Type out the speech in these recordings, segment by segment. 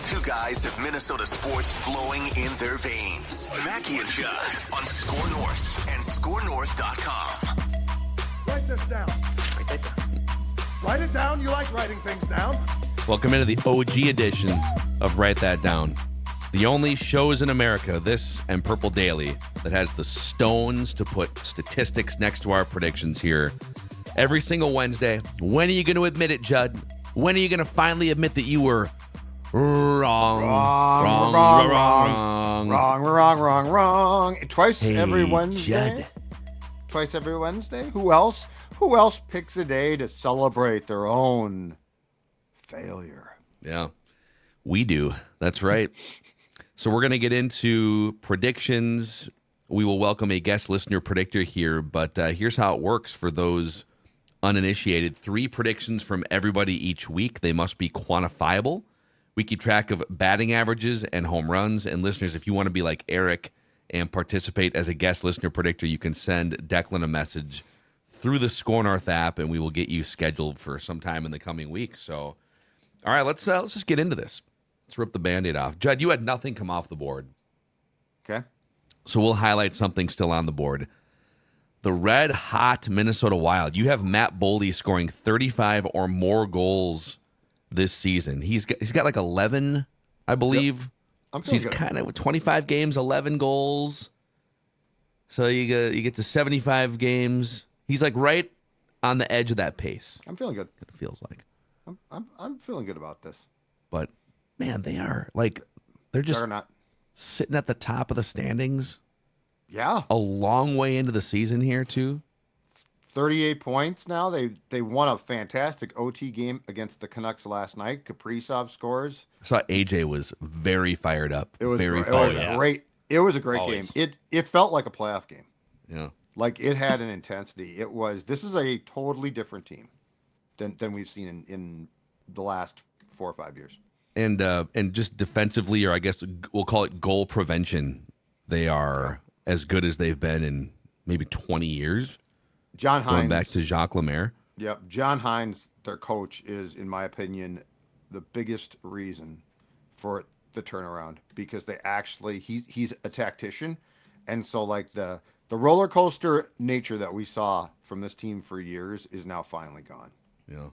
Two guys have Minnesota sports flowing in their veins. Mackie and Judd on Score North and ScoreNorth.com. Write this down. Write it down. You like writing things down. Welcome into the OG edition of Write That Down. The only shows in America, this and Purple Daily, that has the stones to put statistics next to our predictions here every single Wednesday. When are you going to admit it, Judd? When are you going to finally admit that you were wrong? Twice every Wednesday. Judd. Twice every Wednesday. Who else? Who else picks a day to celebrate their own failure? Yeah, we do. That's right. So we're going to get into predictions. We will welcome a guest listener predictor here, but here's how it works for those uninitiated. 3 predictions from everybody each week. They must be quantifiable. We keep track of batting averages and home runs. And listeners, if you want to be like Eric and participate as a guest listener predictor, you can send Declan a message through the Score North app, and we will get you scheduled for some time in the coming weeks. So, all right, let's just get into this. Let's rip the Band-Aid off. Judd, you had nothing come off the board. Okay. So we'll highlight something still on the board. The red-hot Minnesota Wild. You have Matt Boldy scoring 35 or more goals this season. He's got like 11, I believe. Yep. So he's kind of 25 games, 11 goals. So you get to 75 games. He's like right on the edge of that pace. I'm feeling good. It feels like. I'm feeling good about this. But man, they're just Juggernaut. sitting at the top of the standings. Yeah. A long way into the season here too. 38 points now. They won a fantastic OT game against the Canucks last night. Kaprizov scores. I saw AJ was very fired up. It was very fired up. great. It was a great Always. game. It felt like a playoff game. Yeah. Like it had an intensity. This is a totally different team than we've seen in the last 4 or 5 years. And just defensively, or I guess we'll call it goal prevention, they are as good as they've been in maybe 20 years. John Hines. Going back to Jacques Lemaire. Yep. John Hines, their coach, is, in my opinion, the biggest reason for the turnaround, because he's a tactician. And so like the roller coaster nature that we saw from this team for years is now finally gone. Yeah.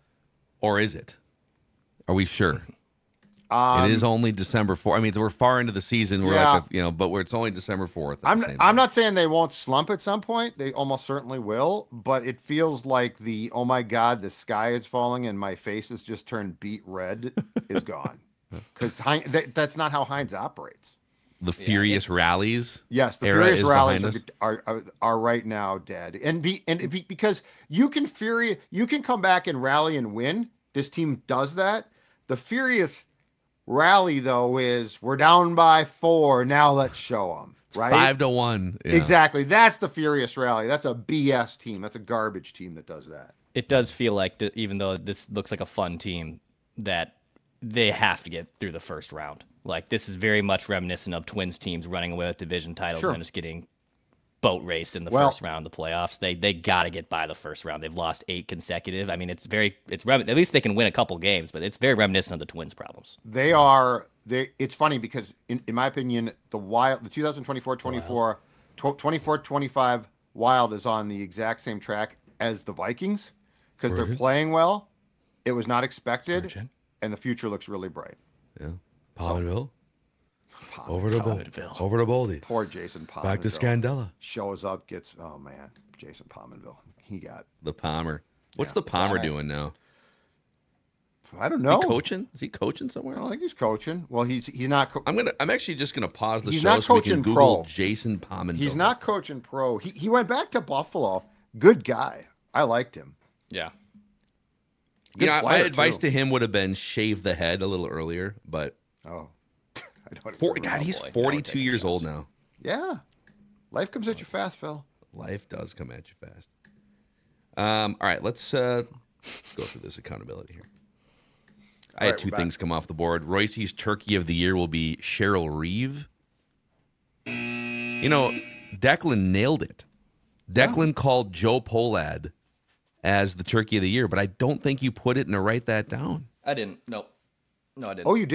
Or is it? Are we sure? It is only December 4th. I mean, we're far into the season. We're but it's only December 4th. I'm not saying they won't slump at some point. They almost certainly will. But it feels like oh my God, the sky is falling and my face has just turned beet red is gone. Because that's not how Hines operates. The furious rallies. Yes, the era furious is rallies behind are right now dead. Because you can come back and rally and win. This team does that. The furious rally, though, is we're down by 4. Now let's show them. Right? 5-1. Yeah. Exactly. That's the furious rally. That's a BS team. That's a garbage team that does that. It does feel like, even though this looks like a fun team, that they have to get through the first round. Like, this is very much reminiscent of Twins teams running away with division titles and just getting boat raced in the first round of the playoffs. They got to get by the first round. They've lost 8 consecutive. I mean, at least they can win a couple games, but it's very reminiscent of the Twins' problems. It's funny because in my opinion, the 2024-24, 24-25 Wild is on the exact same track as the Vikings because they're playing well. It was not expected, and the future looks really bright. Yeah. Pominville. Over to Boldy. Poor Jason Pominville. Back to Scandella. Shows up, Jason Pominville. He got the Palmer. What's the Palmer doing now? I don't know. Is he coaching somewhere? I don't think he's coaching. Well, he's not. I'm actually just gonna pause the he's show not so we can coaching Google pro. Jason Pominville. He's not coaching pro. He went back to Buffalo. Good guy. I liked him. Yeah. My advice to him would have been shave the head a little earlier, but he's 42 years old now. Yeah. Life comes at you fast, Phil. Life does come at you fast. All right, let's go through this accountability here. I had 2 things come off the board. Royce's Turkey of the Year will be Cheryl Reeve. Declan nailed it. Declan called Joe Polad as the Turkey of the Year, but I don't think you put it in a Write That Down. I didn't. Nope. No, I didn't. Oh, you didn't?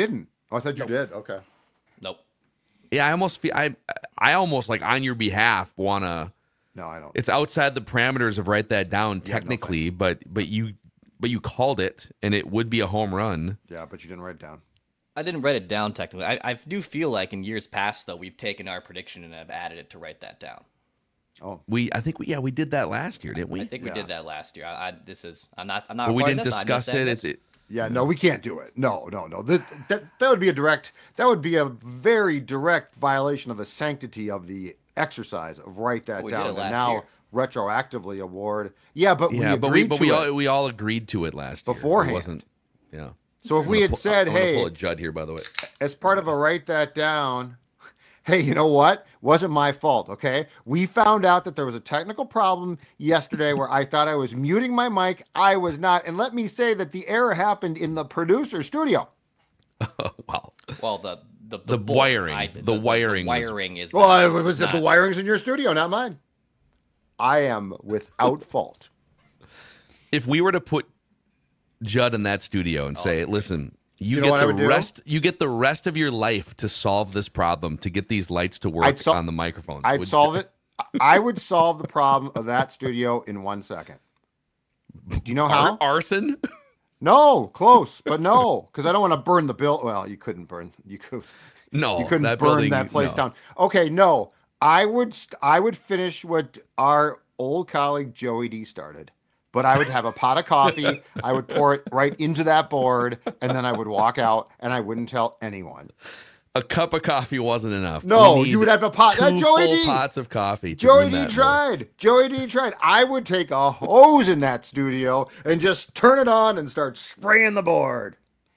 Oh, I thought you did. Okay. Nope. Yeah, I almost feel I almost like on your behalf wanna. No, I don't. It's outside the parameters of write that down Yeah, no technically, but you called it, and it would be a home run. Yeah, but you didn't write it down. I didn't write it down technically. I do feel like in years past though we've taken our prediction and have added it to write that down. Oh, I think we did that last year, didn't we? I think we did that last year. I'm not. But we didn't discuss it. yeah. No, we can't do it. No. That would be that would be a very direct violation of the sanctity of the exercise of write that we down. did it last and now year. retroactively award. Yeah, but we all agreed to it last year. Beforehand. It wasn't. Yeah. So if we had said, I'm hey, pull a Judd here, by the way, as part of a write that down, hey, you know what? Wasn't my fault, okay? We found out that there was a technical problem yesterday where I thought I was muting my mic. I was not. And let me say that the error happened in the producer studio. wow. Well, the wiring. The wiring is. Well, the wiring's in your studio, not mine. I am without fault. If we were to put Judd in that studio and say, listen, you know get the rest of your life to solve this problem, to get these lights to work on the microphones. I'd solve it. I would solve the problem of that studio in 1 second. Do you know how? Arson? No, close, but no, because I don't want to burn the bill. Well, you couldn't burn. You couldn't burn that place down. Okay, no, I would finish what our old colleague Joey D started. But I would have a pot of coffee, I would pour it right into that board, and then I would walk out, and I wouldn't tell anyone. A cup of coffee wasn't enough. No, you would have a pot. Two Joey full D. pots of coffee. Joey D tried. Joey D tried. I would take a hose in that studio and just turn it on and start spraying the board.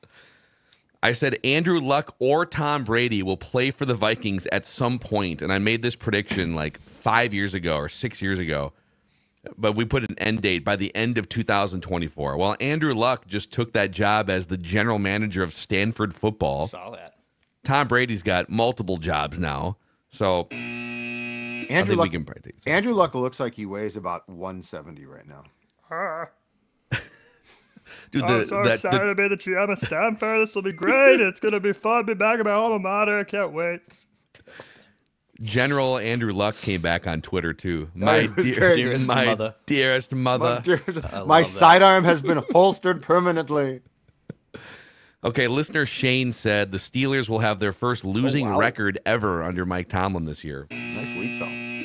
I said Andrew Luck or Tom Brady will play for the Vikings at some point, and I made this prediction like 5 years ago or 6 years ago. But we put an end date by the end of 2024. Well, Andrew Luck just took that job as the general manager of Stanford football. Saw that. Tom Brady's got multiple jobs now. So Andrew Luck looks like he weighs about 170 right now. Dude, I'm so excited to be the GM of Stanford. This will be great. It's going to be fun. Be back at my alma mater. I can't wait. General Andrew Luck came back on Twitter too. My dearest mother. My sidearm has been holstered permanently. Okay, listener Shane said the Steelers will have their first losing record ever under Mike Tomlin this year. Nice week though.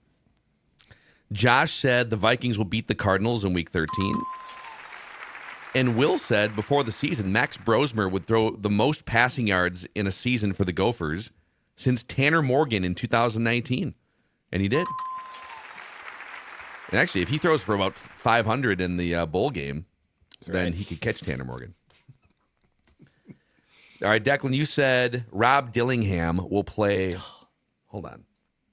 Josh said the Vikings will beat the Cardinals in week 13. And Will said before the season, Max Brosmer would throw the most passing yards in a season for the Gophers since Tanner Morgan in 2019. And he did. And actually, if he throws for about 500 in the bowl game, then he could catch Tanner Morgan. All right, Declan, you said Rob Dillingham will play. Hold on.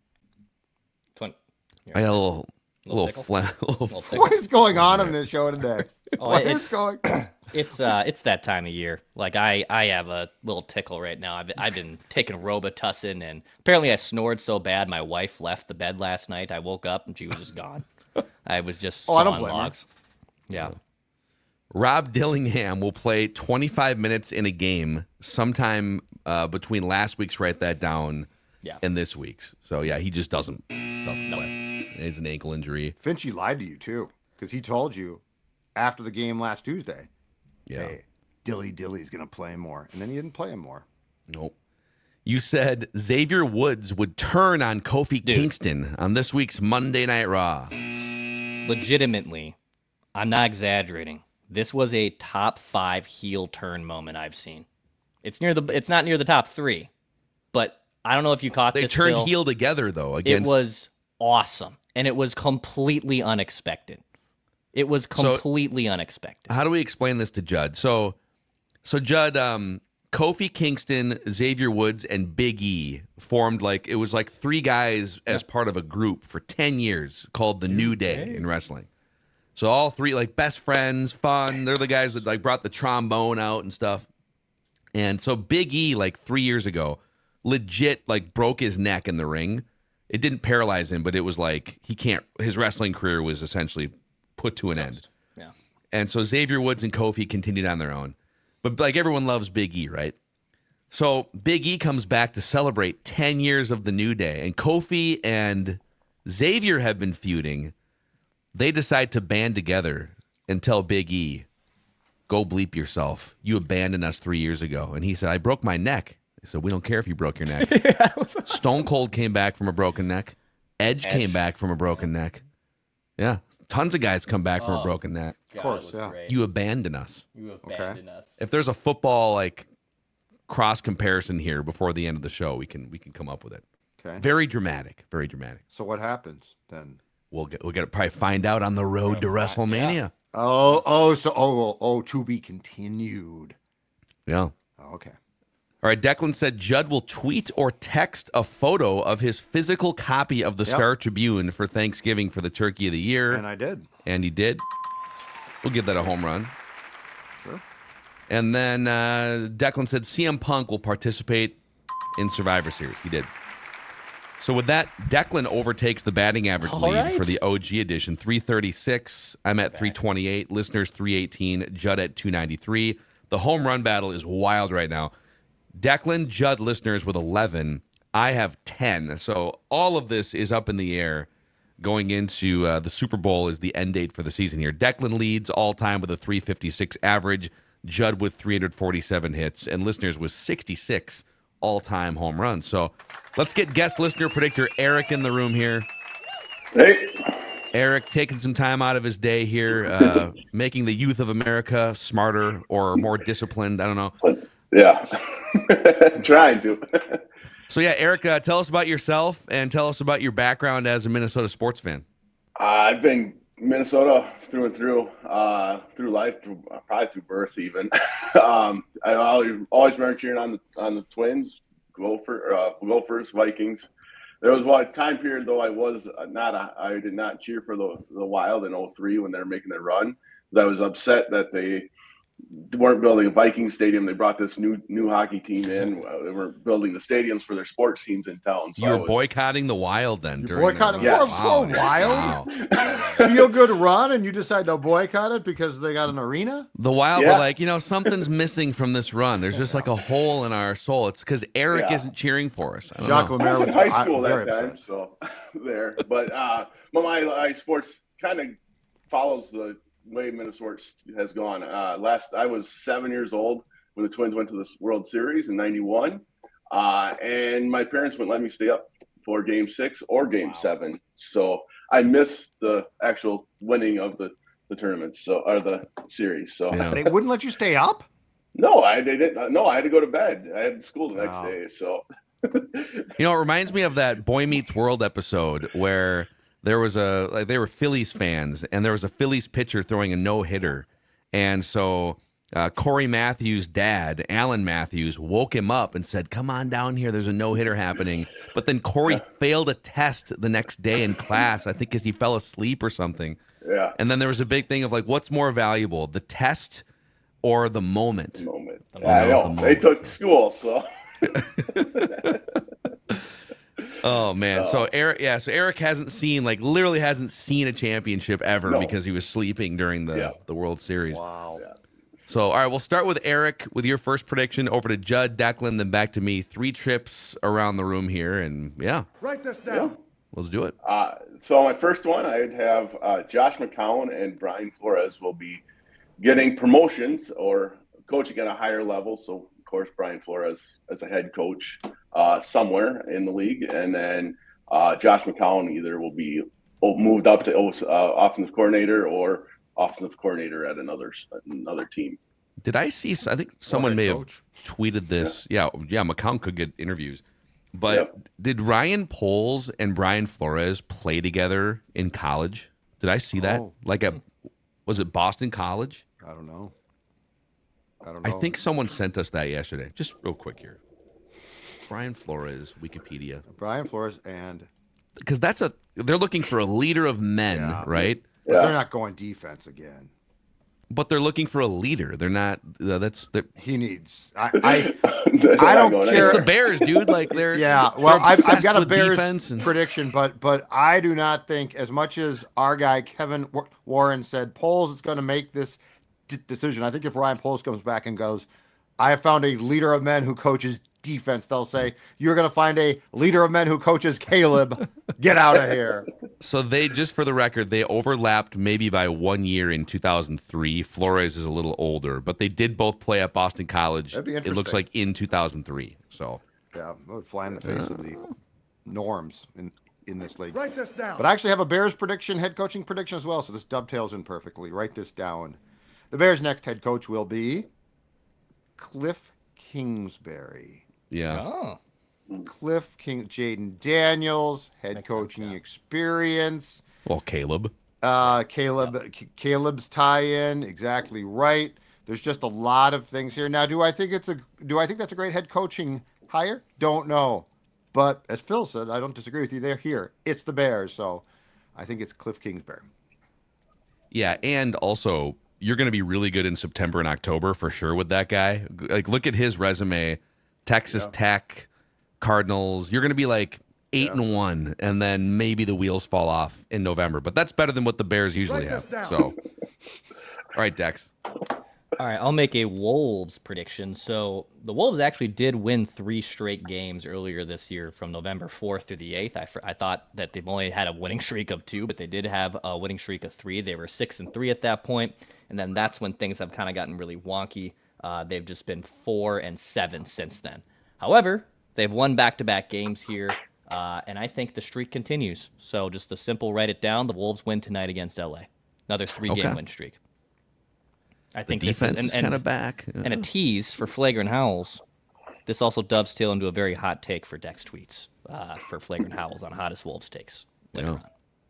I got a little What is going on this show today? What is going? It's that time of year. Like I have a little tickle right now. I've been taking Robitussin, and apparently I snored so bad my wife left the bed last night. I woke up and she was just gone. I was just sawing logs. Yeah. Rob Dillingham will play 25 minutes in a game sometime between last week's Write That Down and this week's. So yeah, he just doesn't play. It's an ankle injury. Finchie lied to you too, because he told you after the game last Tuesday, hey, Dilly's going to play more. And then he didn't play him more. Nope. You said Xavier Woods would turn on Kofi Kingston on this week's Monday Night Raw. Legitimately, I'm not exaggerating. This was a top 5 heel turn moment I've seen. It's not near the top 3, but I don't know if you caught this. They turned heel together though. It was awesome, and it was completely unexpected. It was completely unexpected. How do we explain this to Judd? So Judd, Kofi Kingston, Xavier Woods, and Big E formed it was like 3 guys as part of a group for 10 years called the New Day in wrestling. So all 3 best friends, fun. They're the guys that brought the trombone out and stuff. And so Big E 3 years ago, legit broke his neck in the ring. It didn't paralyze him, but it was his wrestling career was essentially put to an end. Yeah. And so Xavier Woods and Kofi continued on their own. But everyone loves Big E, right? So Big E comes back to celebrate 10 years of the New Day, and Kofi and Xavier have been feuding. They decide to band together and tell Big E, go bleep yourself. You abandoned us 3 years ago. And he said, I broke my neck. He said, we don't care if you broke your neck. Stone Cold came back from a broken neck. Edge came back from a broken neck. Yeah. Tons of guys come back from a broken neck. Of course, yeah. Great. You abandon us. You abandoned us. If there's a football like cross comparison here before the end of the show, we can come up with it. Okay. Very dramatic. Very dramatic. So what happens then? We'll get to probably find out on the road to WrestleMania. Yeah. Oh, to be continued. Yeah. Oh, okay. All right, Declan said Judd will tweet or text a photo of his physical copy of the Star Tribune for Thanksgiving for the Turkey of the Year. And I did. And he did. We'll give that a home run. Sure. And then Declan said CM Punk will participate in Survivor Series. He did. So with that, Declan overtakes the batting average lead for the OG edition. 336. I'm at 328. Listeners 318. Judd at 293. The home run battle is wild right now. Declan, Judd, listeners with 11. I have 10. So all of this is up in the air going into the Super Bowl is the end date for the season here. Declan leads all time with a 356 average. Judd with 347 hits. And listeners with 66 all-time home runs. So let's get guest listener predictor Eric in the room here. Hey. Eric taking some time out of his day here, making the youth of America smarter or more disciplined. I don't know. Yeah. Trying to. So, yeah, Eric, tell us about yourself and tell us about your background as a Minnesota sports fan. I've been Minnesota through and through life, probably through birth even. I always remember cheering on the Twins, Gophers, Vikings. There was one time period, though, I did not cheer for the Wild in 2003 when they were making their run. I was upset that they weren't building a Viking stadium. They brought this new hockey team in. They weren't building the stadiums for their sports teams in town. So you were boycotting the Wild then. Boycotting Wow. Wild? Feel good run and you decide to boycott it because they got an arena? The Wild were like, something's missing from this run. There's just like a hole in our soul. It's because Eric isn't cheering for us. I was in high school that time, so there. But my sports kind of follows the way Minnesota has gone. I was 7 years old when the Twins went to the World Series in '91, and my parents wouldn't let me stay up for Game 6 or Game 7. So I missed the actual winning of the tournament, or the series. So they wouldn't let you stay up? No, they didn't. No, I had to go to bed. I had school the next day. So it reminds me of that Boy Meets World episode where there was they were Phillies fans, and there was a Phillies pitcher throwing a no-hitter. And so Corey Matthews' dad, Alan Matthews, woke him up and said, come on down here, there's a no-hitter happening. But then Corey failed a test the next day in class, I think because he fell asleep or something. Yeah. And then there was a big thing of what's more valuable, the test or the moment? The moment. I know. They took school, so... Oh man! So Eric hasn't seen literally hasn't seen a championship ever because he was sleeping during the World Series. Wow. Yeah. So all right, we'll start with Eric with your first prediction. Over to Judd, Declan, then back to me. 3 trips around the room here, and write this down. Yeah. Let's do it. So my first one, I'd have Josh McCown and Brian Flores will be getting promotions or coaching at a higher level. So of course Brian Flores as a head coach somewhere in the league, and then Josh McCown either will be moved up to offensive coordinator or offensive coordinator at another team. Did I see? I think someone may have tweeted this. Yeah, McCown could get interviews. But did Ryan Poles and Brian Flores play together in college? Did I see that? Was it Boston College? I don't know. I think someone sent us that yesterday. Just real quick here. Brian Flores, Wikipedia. Brian Flores and... Because they're looking for a leader of men, right? But they're not going defense again. But they're looking for a leader. They're not... He needs... I don't care. It's the Bears, dude. They're... Yeah, well, I've got a Bears prediction, but I do not think, as much as our guy Kevin Warren said, Poles is going to make this decision. I think if Ryan Poles comes back and goes, I have found a leader of men who coaches defense. They'll say, you're going to find a leader of men who coaches Caleb. Get out of here. So they, just for the record, they overlapped maybe by 1 year in 2003. Flores is a little older, but they did both play at Boston College. That'd be It looks interesting. like in 2003. So Yeah, it would fly in the face of the norms in this league. Write this down. But I actually have a Bears prediction, head coaching prediction as well, so this dovetails in perfectly. Write this down. The Bears' next head coach will be Cliff Kingsbury. yeah, Oh, Jaden Daniels, head Makes sense, coaching yeah. experience. well, Caleb. Caleb's tie-in, exactly right. There's just a lot of things here. Now, do I think that's a great head coaching hire? Don't know. But as Phil said, I don't disagree with you. They're here. It's the Bears, so I think it's Cliff Kingsbury. Yeah, and also you're going to be really good in September and October for sure with that guy. Like, look at his resume: Texas Tech, Cardinals. You're going to be like 8-1, and then maybe the wheels fall off in November. But that's better than what the Bears usually Write have. this down. So, all right, Dex. all right. I'll make a Wolves prediction. So the Wolves actually did win 3 straight games earlier this year, from November 4th through the 8th. I thought that they've only had a winning streak of 2, but they did have a winning streak of 3. They were 6-3 at that point, and then that's when things have kind of gotten really wonky. They've just been 4-7 since then. However, they've won back-to-back games here, and I think the streak continues. So just a simple write it down. The Wolves win tonight against LA. Another 3-game Okay. win streak. I The think defense this is kind of back. and a tease for Flagrant Howls. This also dovetails into a very hot take for Dex tweets for Flagrant Howls on hottest Wolves takes later Yeah. on.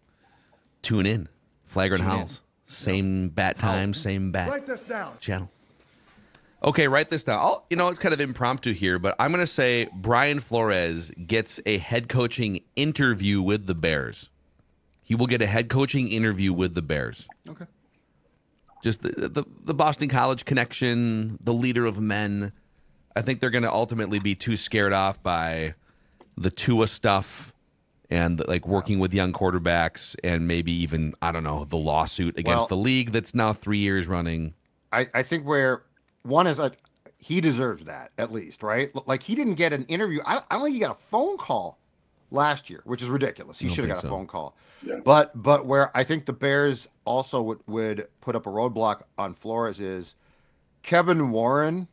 Tune in. Flagrant Tune in. Howls. Same bat time, same bat Write this down. channel. Okay, write this down. It's kind of impromptu here, but I'm going to say Brian Flores gets a head coaching interview with the Bears. He will get a head coaching interview with the Bears. Okay. Just the Boston College connection, the leader of men. I think they're going to ultimately be too scared off by the Tua stuff and like working with young quarterbacks and maybe even, I don't know, the lawsuit against the league that's now 3 years running. I think where one is he deserves that at least, right? Like he didn't get an interview. I don't think he got a phone call last year, which is ridiculous. He I don't should have think got a so. phone call. Yeah. But where I think the Bears also would put up a roadblock on Flores is Kevin Warren.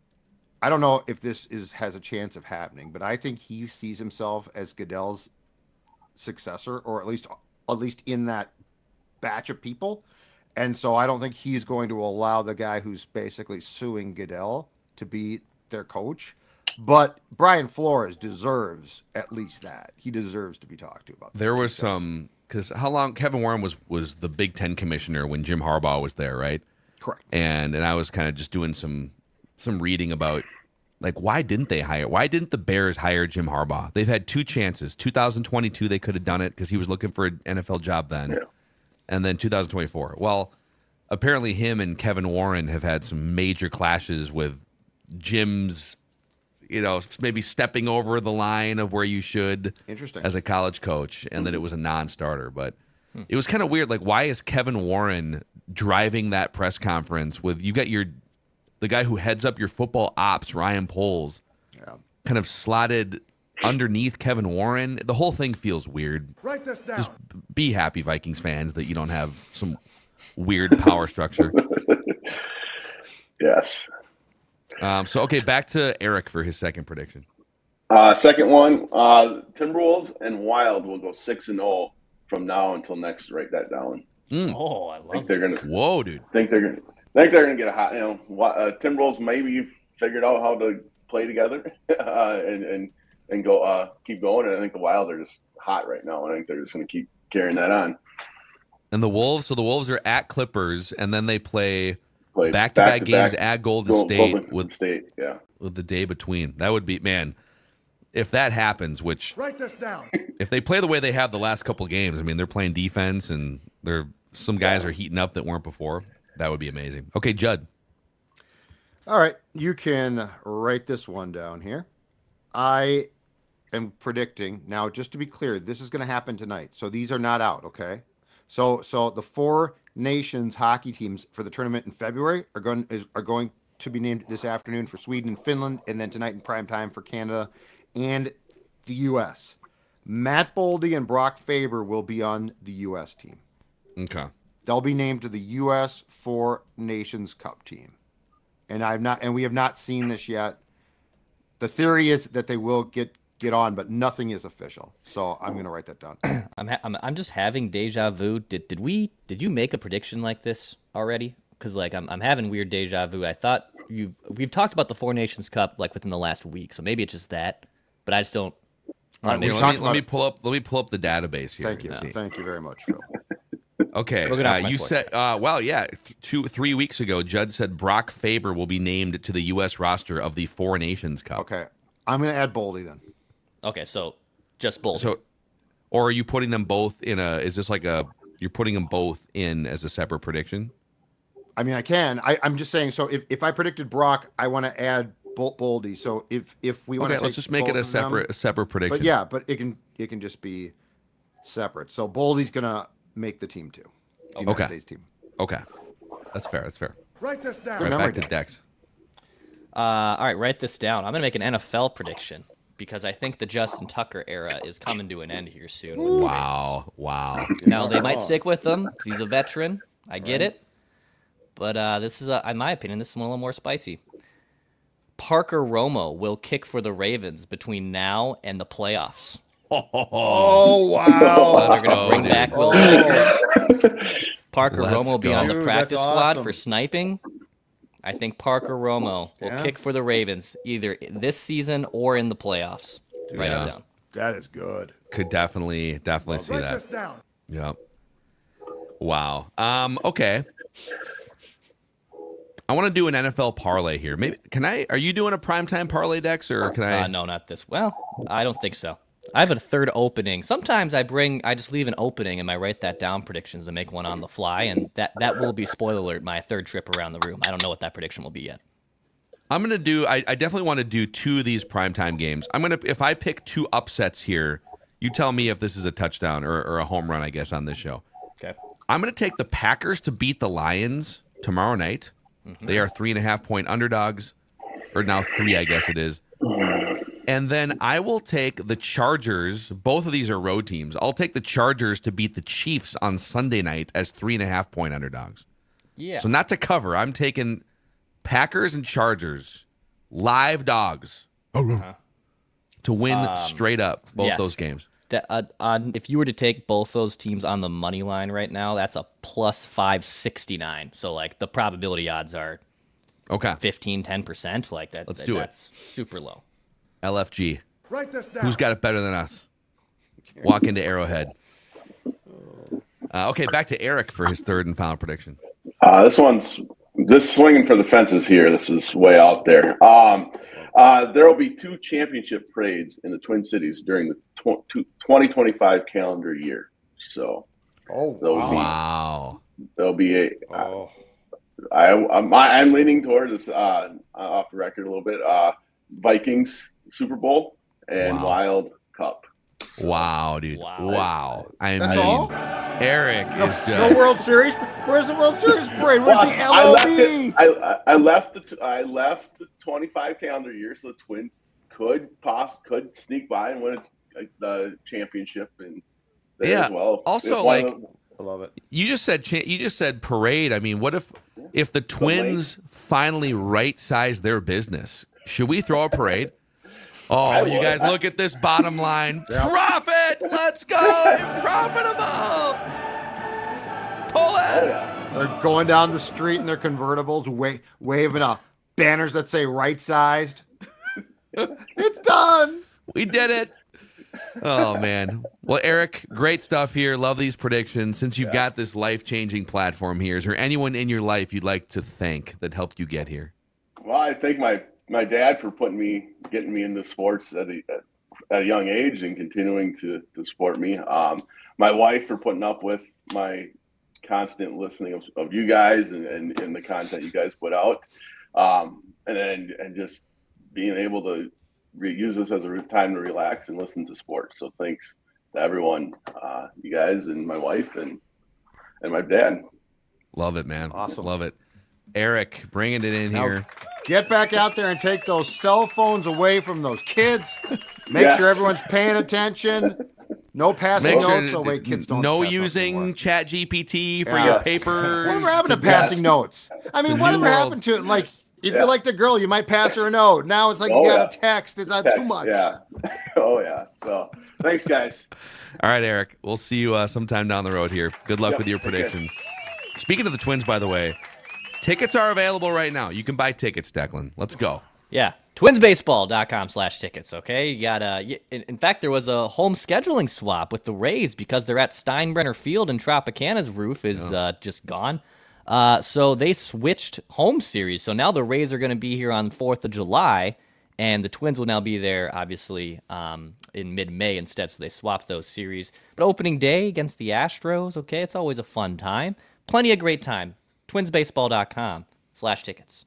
I don't know if this has a chance of happening, but I think he sees himself as Goodell's successor, or at least in that batch of people. And so I don't think he's going to allow the guy who's basically suing Goodell to be their coach. But Brian Flores deserves at least that. He deserves to be talked to about this. There was some, because how long Kevin Warren was the Big Ten commissioner when Jim Harbaugh was there, right? Correct. And I was kind of just doing some reading about, like, why didn't the Bears hire Jim Harbaugh? They've had 2 chances. 2022 they could have done it because he was looking for an NFL job then. Yeah. And then 2024. Well, apparently him and Kevin Warren have had some major clashes with Jim's, maybe stepping over the line of where you should Interesting. as a college coach, and that it was a non-starter. But it was kind of weird. Like, why is Kevin Warren driving that press conference with, you got the guy who heads up your football ops, Ryan Poles, kind of slotted underneath Kevin Warren? The whole thing feels weird. Write this down. Just be happy, Vikings fans, that you don't have some weird power structure. Yes. Okay, back to Eric for his second prediction. Second one, Timberwolves and Wild will go 6-0 from now until next. Write that down. Oh, I I think love they're it. gonna Whoa, dude. think they're gonna get a hot. Timberwolves maybe figured out how to play together and go keep going. And I think the Wild are just hot right now. And I think they're just gonna keep carrying that on. And the Wolves, so the Wolves are at Clippers, and then they play Play back-to-back games back-to-back at Golden State Golden State. Yeah. with the day between. That would be, man, if that happens, which Write this down. if they play the way they have the last couple games, I mean, they're playing defense and some guys are heating up that weren't before. That would be amazing. Okay, Judd. All right, you can write this one down here. I am predicting now. Just to be clear, this is going to happen tonight. So these are not out. Okay. So the 4 nations hockey teams for the tournament in February are going to be named this afternoon for Sweden and Finland, and then tonight in prime time for Canada and the U.S. Matt Boldy and Brock Faber will be on the U.S. team. Okay. They'll be named to the U.S. Four Nations Cup team, and we have not seen this yet. The theory is that they will get on, but nothing is official. So I'm going to write that down. I'm just having deja vu. Did you make a prediction like this already? Because like I'm having weird deja vu. I thought we've talked about the Four Nations Cup like within the last week, so maybe it's just that. But I just don't. Let me pull up the database here. Thank you very much, Phil. Okay, you said, 3 weeks ago, Judd said Brock Faber will be named to the U.S. roster of the Four Nations Cup. Okay, I'm going to add Boldy then. Okay, so just Boldy. So, or are you putting them both in is this like you're putting them both in as a separate prediction? I mean, I can. I'm just saying, so if I predicted Brock, I want to add Boldy. So if we want to let's just make it a separate prediction. But it can just be separate. So Boldy's going to make the team too. United States team. Okay. That's fair. Write this down. Right, back to Dex. All right, write this down. I'm going to make an NFL prediction because I think the Justin Tucker era is coming to an end here soon. With Wow. Now, they might stick with him because he's a veteran. I get it. But this is, in my opinion, this is a little more spicy. Parker Romo will kick for the Ravens between now and the playoffs. Oh, wow. They're going to bring back Willie Baker. Parker Romo will be on the practice squad for sniping. I think Parker Romo will kick for the Ravens either this season or in the playoffs. Write it down. That is good. Could definitely see that. Write this down. Yep. Wow. Okay. I want to do an NFL parlay here. Maybe are you doing a primetime parlay, Dex, or can I? No, not this. Well, I don't think so. I have a third opening. Sometimes I just leave an opening and I write that down predictions and make one on the fly, and that will be, spoiler alert, my third trip around the room. I don't know what that prediction will be yet. I'm gonna do. I definitely want to do 2 of these primetime games. If I pick 2 upsets here, you tell me if this is a touchdown or a home run, I guess, on this show. Okay. I'm gonna take the Packers to beat the Lions tomorrow night. Mm-hmm. They are 3.5-point underdogs, or now 3, I guess it is. And then I will take the Chargers. Both of these are road teams. I'll take the Chargers to beat the Chiefs on Sunday night as 3.5-point underdogs. Yeah. So not to cover. I'm taking Packers and Chargers, live dogs, to win straight up both those games. If you were to take both those teams on the money line right now, that's a plus 569. So like the probability odds are 10%. Like that. Let's do it. That's super low. LFG. Write this down. Who's got it better than us? Walk into Arrowhead. Okay, back to Eric for his third and final prediction. This swinging for the fences here. This is way out there. There will be 2 championship parades in the Twin Cities during the 2025 calendar year. So, there'll be I'm leaning toward this off the record a little bit. Vikings Super Bowl and Wild Cup. Wow, dude. Wow. That's all? Eric is just... No World Series? Where's the World Series parade? Where's the LOB? I left the 25 calendar year, so the Twins could sneak by and win the championship and as well. Also, I love it. You just said parade. I mean, what if the Twins finally right-size their business? Should we throw a parade? Oh, you guys look at this bottom line. Yep. Profit! Let's go! Profitable! Pull it! They're going down the street in their convertibles, waving banners that say right-sized. It's done! We did it! Oh, man. Well, Eric, great stuff here. Love these predictions. Since you've got this life-changing platform here, is there anyone in your life you'd like to thank that helped you get here? Well, I thank my dad for getting me into sports at a young age and continuing to support me. My wife for putting up with my constant listening of you guys and the content you guys put out. And just being able to use this as a time to relax and listen to sports. So thanks to everyone, you guys and my wife and my dad. Love it, man. Awesome. Love it. Eric, bringing it in Now, here. get back out there and take those cell phones away from those kids. Make sure everyone's paying attention. No passing notes. So wait, kids don't. No pass notes using anymore. ChatGPT for your papers. Whatever happened to passing notes? I mean, whatever happened to it? Like, if you like the girl, you might pass her a note. Now it's like you got a text. It's not too much. Yeah. Oh yeah. So thanks, guys. All right, Eric. We'll see you sometime down the road here. Good luck with your predictions. Speaking of the Twins, by the way, tickets are available right now. You can buy tickets, Declan. Let's go. Yeah. Twinsbaseball.com/tickets. Okay. You got in fact, there was a home scheduling swap with the Rays because they're at Steinbrenner Field and Tropicana's roof is just gone. So they switched home series. So now the Rays are going to be here on 4th of July, and the Twins will now be there, obviously, in mid-May instead. So they swapped those series. But opening day against the Astros, okay, it's always a fun time. Plenty of great time. Twinsbaseball.com/tickets.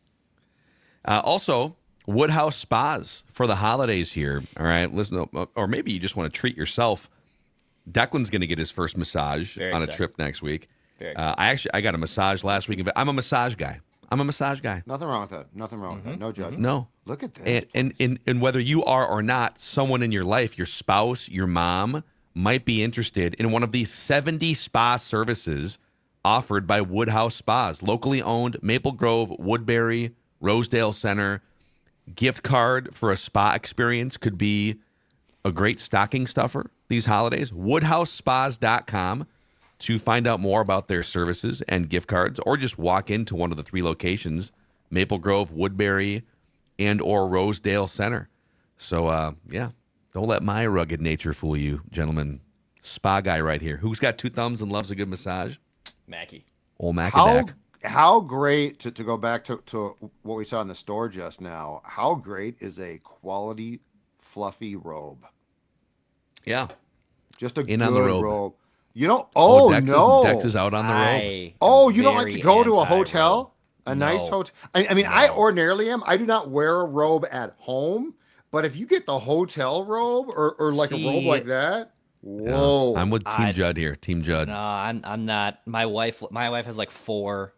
Also, Woodhouse Spas for the holidays here. All right, listen, or maybe you just want to treat yourself. Declan's going to get his first massage on a trip next week. I got a massage last week. I'm a massage guy. Nothing wrong with that. No judgment. No. Look at that. And whether you are or not, someone in your life, your spouse, your mom, might be interested in one of these 70 spa services offered by Woodhouse Spas, locally owned, Maple Grove, Woodbury, Rosedale Center. Gift card for a spa experience could be a great stocking stuffer these holidays. WoodhouseSpas.com to find out more about their services and gift cards, or just walk into one of the 3 locations, Maple Grove, Woodbury, and or Rosedale Center. So, don't let my rugged nature fool you, gentlemen. Spa guy right here. Who's got 2 thumbs and loves a good massage? Mackie. Old Mackie. How great, to go back to what we saw in the store just now, how great is a quality, fluffy robe? Yeah. Just a In good on the robe. robe. You know, Dex is out on the robe. You don't like to go to a hotel? Nice hotel? I mean, I ordinarily am. I do not wear a robe at home, but if you get the hotel robe or like a robe like that, whoa. Yeah, I'm with Team Judd here. Team Judd. No, I'm not. My wife has like 4.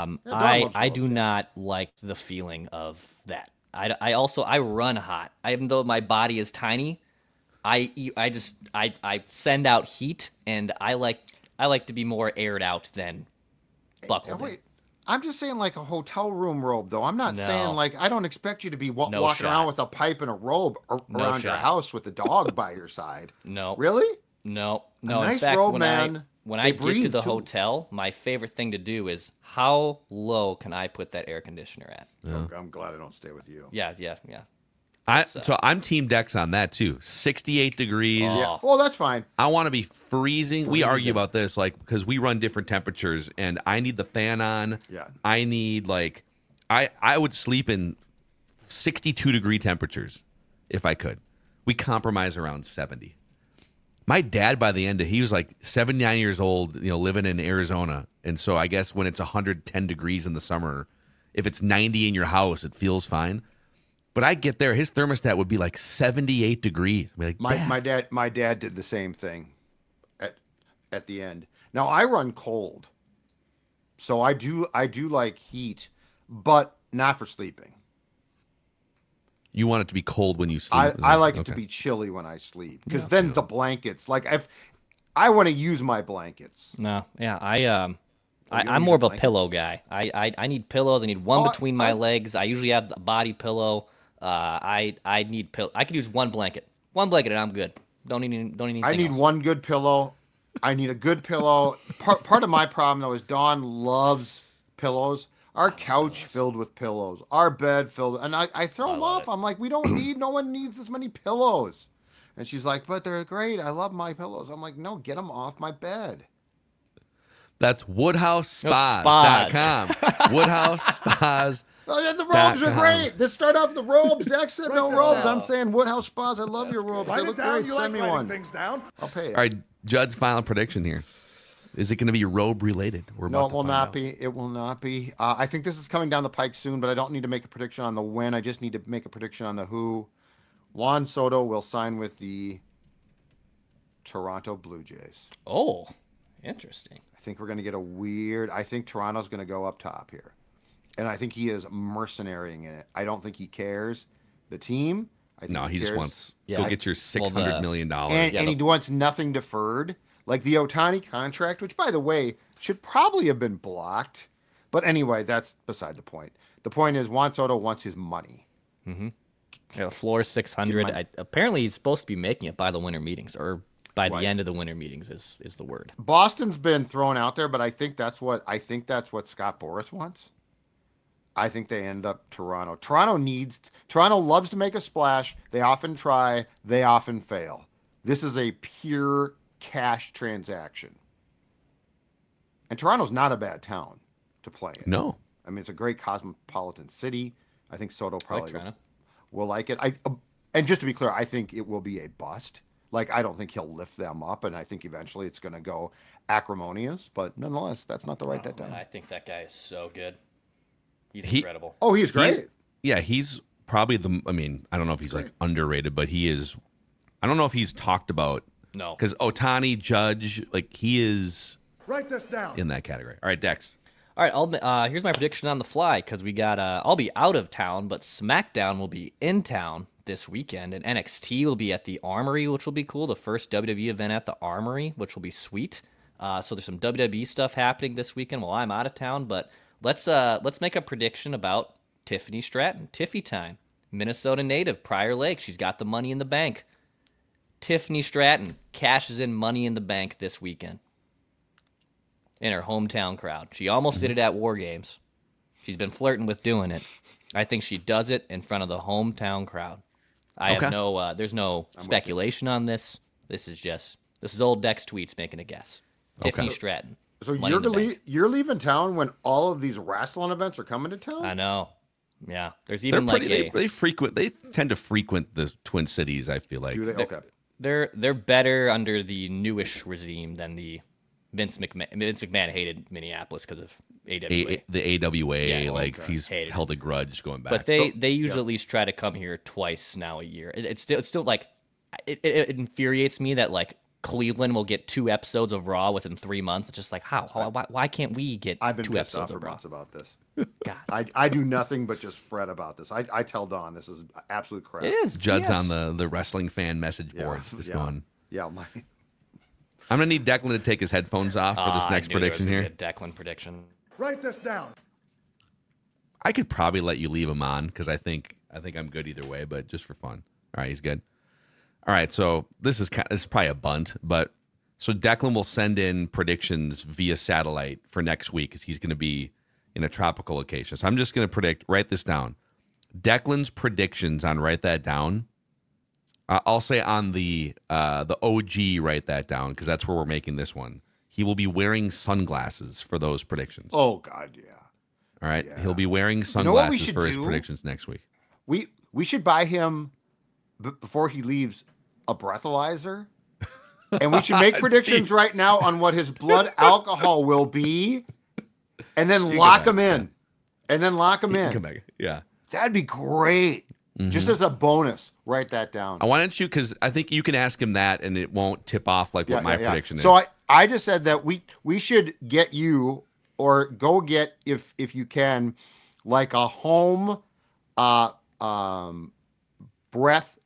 I do not like the feeling of that. I run hot. Even though my body is tiny, I send out heat, and I like to be more aired out than buckled. Wait, I'm just saying like a hotel room robe, though. I'm not saying like I don't expect you to be walking around with a pipe and a robe around your house with a dog by your side. No. Really? No. A nice in fact, robe, man. When I get to the hotel, my favorite thing to do is how low can I put that air conditioner at? Yeah. I'm glad I don't stay with you. Yeah. So I'm Team Dex on that too. 68 degrees. Yeah. Well, that's fine. I want to be freezing. We argue about this, like, because we run different temperatures, and I need the fan on. Yeah. I need I would sleep in 62-degree temperatures if I could. We compromise around 70. My dad, by the end, he was like 79 years old, living in Arizona. And so I guess when it's 110 degrees in the summer, if it's 90 in your house, it feels fine. But I get there, his thermostat would be like 78 degrees. Like, my dad did the same thing at the end. Now I run cold. So I do like heat, but not for sleeping. You want it to be cold when you sleep. I like it to be chilly when I sleep, because then the blankets, like I want to use my blankets. No, yeah, I'm more of a pillow guy. I need pillows. I need one between my legs. I usually have a body pillow. I need pillow. I could use one blanket, and I'm good. Don't need anything. I need else. one good pillow. I need a good pillow. Part of my problem though is Dawn loves pillows. Our couch filled with pillows. Our bed filled, and I throw them off. I'm like, no one needs this many pillows. And she's like, but they're great. I love my pillows. I'm like, no, get them off my bed. That's WoodhouseSpas.com. Woodhouse Spas. The robes are great. Let's start off the robes. Dex said no robes. I'm saying Woodhouse Spas. I love your robes. They look great. Send me one. Things down. I'll pay it. All right, Judd's final prediction here. Is it going to be robe related? No, it will not be. It will not be. I think this is coming down the pike soon, but I don't need to make a prediction on the when. I just need to make a prediction on the who. Juan Soto will sign with the Toronto Blue Jays. Oh, interesting. I think we're going to get I think Toronto's going to go up top here. and I think he is mercenarying in it. I don't think he cares the team. I think No, he just cares. wants go get your $600 million. And he wants nothing deferred. Like the Ohtani contract, which, by the way, should probably have been blocked. But anyway, that's beside the point. The point is Juan Soto wants his money. Yeah, the floor is 600. Apparently, he's supposed to be making it by the winter meetings, or by the end of the winter meetings is the word. Boston's been thrown out there, but I think that's what Scott Boras wants. I think they end up Toronto. Toronto loves to make a splash. They often try. They often fail. This is a pure cash transaction. And Toronto's not a bad town to play in. No. I mean, it's a great cosmopolitan city. I think Soto probably Toronto. will like it. And just to be clear, I think it will be a bust. Like, I don't think he'll lift them up, and I think eventually it's going to go acrimonious. But nonetheless, that's not the right that down. I think that guy is so good. He's incredible. Oh, he's great. He's probably I don't know if he's like underrated, but he is. I don't know if he's talked about. No. Because Ohtani, Judge, like he is Write this down. in that category. All right, Dex. All right, here's my prediction on the fly because we got. I'll be out of town, but SmackDown will be in town this weekend, and NXT will be at the Armory, which will be cool. The first WWE event at the Armory, which will be sweet. So there's some WWE stuff happening this weekend while I'm out of town. But let's make a prediction about Tiffany Stratton. Tiffy time, Minnesota native, Prior Lake. She's got the money in the bank. Tiffany Stratton cashes in Money in the Bank this weekend in her hometown crowd. She almost did it at War Games. She's been flirting with doing it. I think she does it in front of the hometown crowd. I have no, there's no speculation on this. This is old Dex Tweets making a guess. Tiffany Stratton. So you're leaving town when all of these wrestling events are coming to town? I know. Yeah. There's even they tend to frequent the Twin Cities, I feel like. Do they? Okay. They're better under the newish regime than the Vince McMahon. Vince McMahon hated Minneapolis because of AWA. The AWA, he's Hated held a grudge going back. But they usually at least try to come here twice now a year. It's still like it infuriates me that like Cleveland will get 2 episodes of Raw within 3 months. It's just like why can't we get I've been 2 pissed episodes off of for Raw? months about this. God, I do nothing but just fret about this. I tell Dawn this is absolute crap. it is. Judd's yes. on the wrestling fan message board. Going. Yeah, I'm gonna need Declan to take his headphones off for this next prediction there here. was gonna be a Declan prediction. Write this down. I could probably let you leave him on because I think I'm good either way, but just for fun. All right, he's good. All right, so this is probably a bunt, but so Declan will send in predictions via satellite for next week because he's going to be in a tropical location. So I'm just going to predict. Write this down. Declan's predictions on Write That Down. I'll say on the OG Write That Down because that's where we're making this one. He will be wearing sunglasses for those predictions. Oh God, yeah. All right, yeah. He'll be wearing You know what we sunglasses should for his do? predictions next week. We should buy him before he leaves a breathalyzer, and we should make predictions right now on what his blood alcohol will be, and then lock him in. And then lock him in. Come back. Yeah. That'd be great. Just as a bonus, write that down. Why don't you? Because I think you can ask him that, and it won't tip off like what my prediction is. So I just said that we should get you, or go get if you can, like a home breath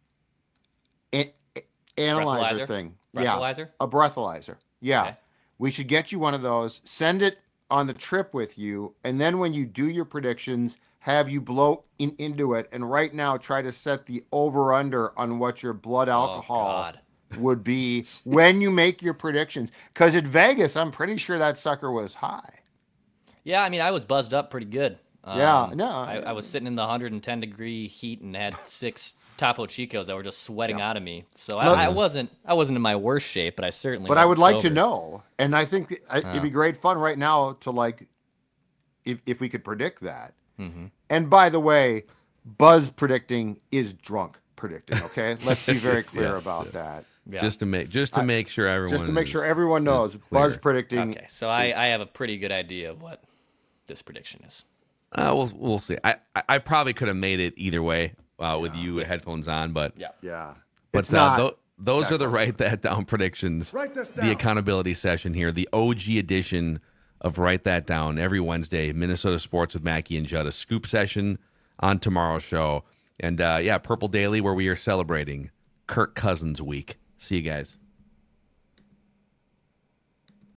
analyzer thing. Breathalyzer? Yeah, a breathalyzer. Yeah, Okay. we should get you one of those. Send it on the trip with you, and then when you do your predictions, have you blow into it. And right now, try to set the over/under on what your blood alcohol would be when you make your predictions. Because at Vegas, I'm pretty sure that sucker was high. Yeah, I mean, I was buzzed up pretty good. I was sitting in the 110-degree heat and had 6 Topo Chicos that were just sweating out of me. So I wasn't in my worst shape, but I certainly. But I would like to sober. know, and I think it'd be great fun right now to like, if we could predict that. Mm-hmm. And by the way, Buzz predicting is drunk predicting. Okay, let's be very clear about that. Yeah. Just to make sure everyone knows, Buzz predicting. Okay, so I have a pretty good idea of what this prediction is. We'll see. I probably could have made it either way with you headphones on, but yeah. But those are the Write That Down predictions. Write this down. The accountability session here, the OG edition of Write That Down every Wednesday. Minnesota Sports with Mackey and Judd, a scoop session on tomorrow's show. And Purple Daily, where we are celebrating Kirk Cousins week. See you guys.